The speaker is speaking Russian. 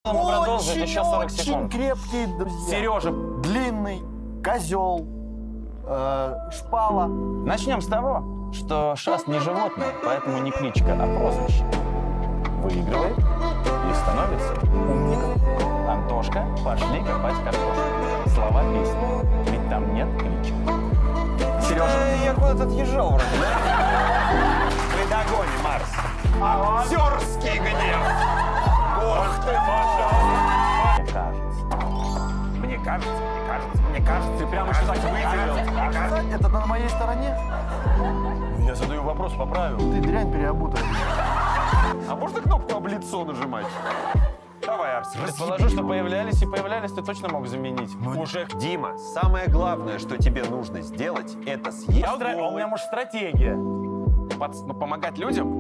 Продолжить еще 40 секунд. Очень крепкие друзья. Сережа. Длинный, козел, шпала. Начнем с того, что Шас не животное, поэтому не кличка, а прозвище. Выигрывает и становится умником. Антошка, пошли копать картошку. Слова песни. Ведь там нет кличек. Сережа, я куда-то отъезжал вроде, да? При догоне, Марс. Актерский гнев. Ох ты, пожалуйста. Мне кажется. Мне кажется. Ты прямо еще так выделил. Это на моей стороне? Я задаю вопрос по правилу. Ты дрянь переобутая. А можно кнопку об лицо нажимать? Давай, Арс. Предположу, что появлялись, ты точно мог заменить. Уже, Дима, самое главное, что тебе нужно сделать, это съесть. У меня, может, стратегия. Помогать людям